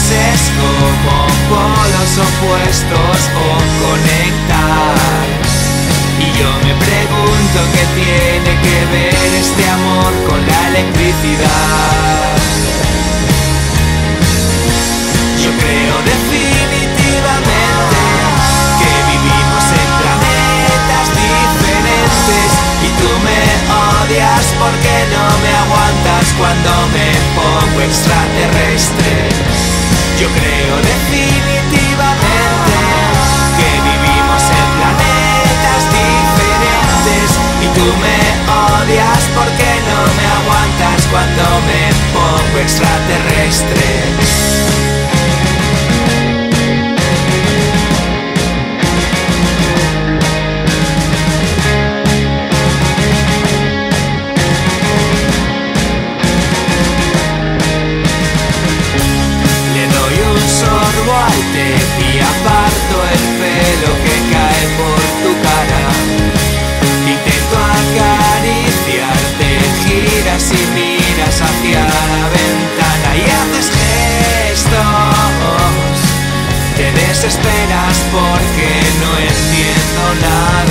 es como polos opuestos o conectar. Y yo me pregunto qué tiene que ver este amor con la electricidad. Yo creo definitivamente que vivimos en planetas diferentes y tú me odias porque no me aguantas cuando me pongo extraterrestre. Yo creo definitivamente que vivimos en planetas diferentes y tú me odias porque no me aguantas cuando me pongo extraterrestre. Al té y aparto el pelo que cae por tu cara. Intento acariciarte, giras y miras hacia la ventana y haces gestos. Te desesperas porque no entiendo nada.